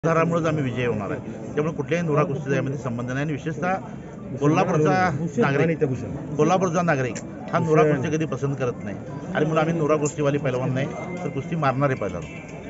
धारामुळेच आम्ही विजय होणार आहे. त्यामुळे कुठल्याही नोरा कुस्तीचा यामध्ये संबंध नाही आणि विशेषतः कोल्हापूरचा नागरिक हा नोरा कुस्ती कधी पसंत करत नाही आणि म्हणून आम्ही नोरा कुस्तीवाली पैलवान नाही तर कुस्ती मारणारे पैलवान.